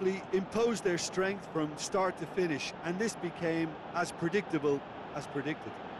simply imposed their strength from start to finish, and this became as predictable as predicted.